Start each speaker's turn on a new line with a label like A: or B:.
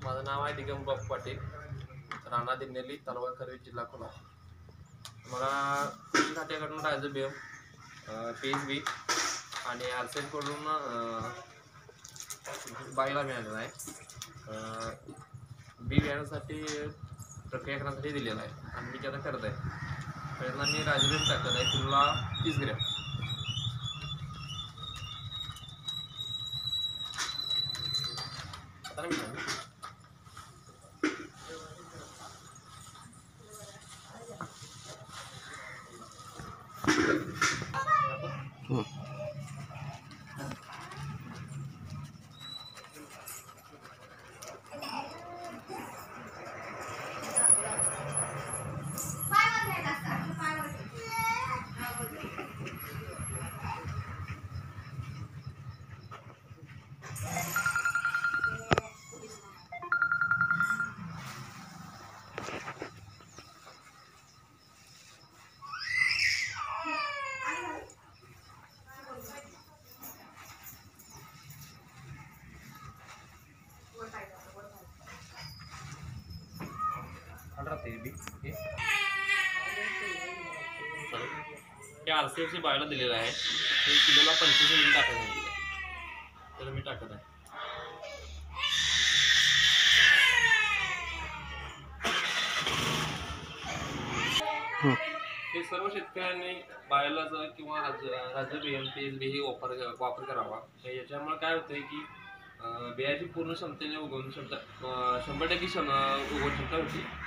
A: माझं नाव आहे दिगंबर बापू पाटील, राणा दिन्नेली, तालुका करवीर, जिल्हा कोल्हापूर. मला कृषी खात्याकडून रायझोबियम, PSB आणि RCS-कडून बाईला मिळालेला आहे. बी बियाण्यासाठी प्रक्रिया करण्यासाठी दिलेला आहे आणि मी त्याला करत आहे. पहिल्यांदा मी रायझोबियम टाकत आहे, किलोला 30 ग्रॅम. आता मी RCS बायोला दिलेलं आहे. हे किलोला 25 मिली टाकायचं तर मी टाकत आहे. हे सर्व शेतकऱ्यांनी बायोलाचं किंवा रायझोबियम PSB हे वापर करावा. याच्यामुळे काय होतंय की बियाची पूर्ण क्षमतेने उगवण क्षमता 100% उगवण क्षमता होती.